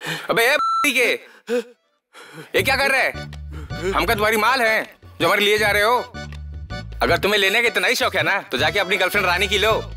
अबे के ये क्या कर रहे हैं? हम क्या तुम्हारी माल है जो हमारे लिए जा रहे हो? अगर तुम्हें लेने का इतना ही शौक है ना तो जाके अपनी गर्लफ्रेंड रानी की लो।